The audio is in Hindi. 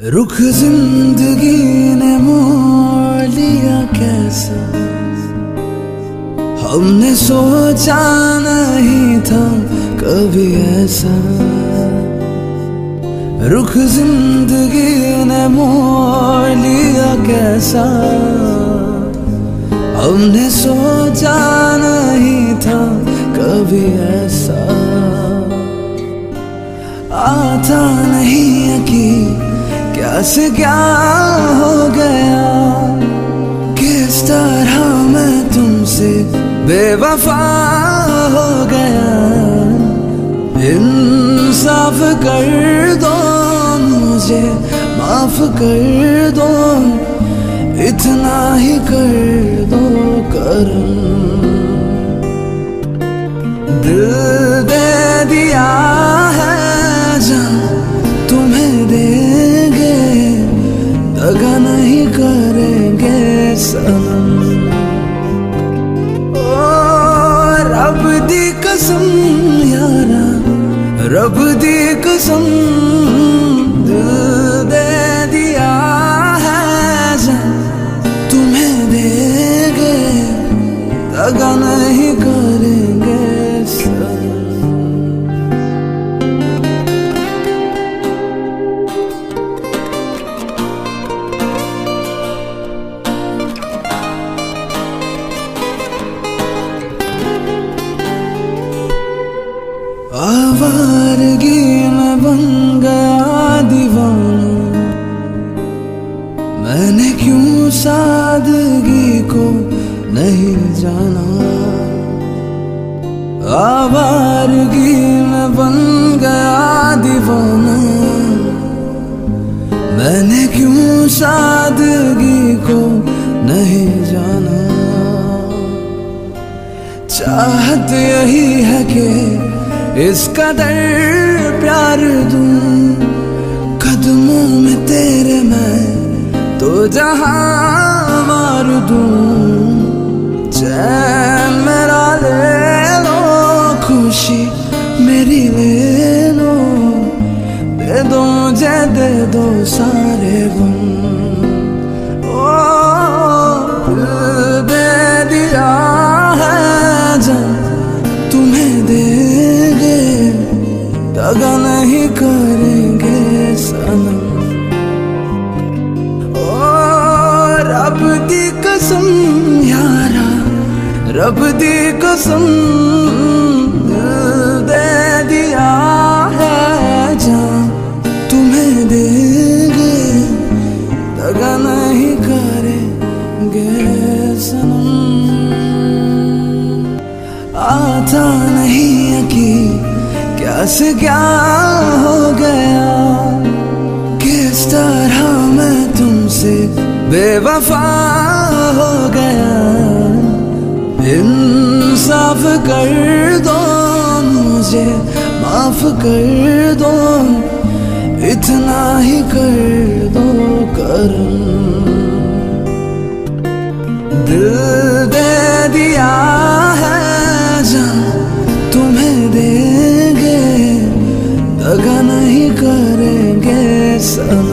रुख जिंदगी ने मोड़ लिया कैसा, हमने सोचा नहीं था कभी ऐसा। रुख जिंदगी ने मोड़ लिया कैसा, हमने सोचा नहीं था कभी ऐसा। आता नहीं है कि क्या से क्या हो गया, किस तरह मैं तुमसे बेवफा हो गया। इंसाफ कर दो मुझे, माफ कर दो, इतना ही कर दो करम। दिल दे दिया है जान तुम्हें देंगे, दगा नहीं करेंगे सनम। ओ रब दी कसम यारा, रब दी कसम, दिल दे दिया है जान तुम्हें देंगे, दगा नहीं करेंगे सनम। आवारगी में बन गया दीवाना, मैंने क्यों सादगी को नहीं जाना। आवारगी में बन गया दीवाना, मैंने क्यों सादगी को नहीं जाना। चाहत यही है कि इस कदर प्यार दूं, कदमों में तेरे मैं तो जहां मार दूं। चैन मेरा ले लो, खुशी मेरी ले लो, दे दो मुझे दे दो सारे गम। ओ दिल दे दिया है जान तुम्हें देंगे, दगा नहीं करेंगे सनम। ओ रब दी कसम यारा, रब दी कसम, दिल दे दिया है जान तुम्हें देंगे, दगा नहीं करेंगे सनम। आता नहीं है कि क्या से क्या हो गया, किस तरह मैं तुमसे बेवफा हो गया। इंसाफ कर दो मुझे, माफ कर दो, इतना ही कर दो करम। दिल दे दिया है जान तुम्हें देंगे, दगा नहीं करेंगे सनम।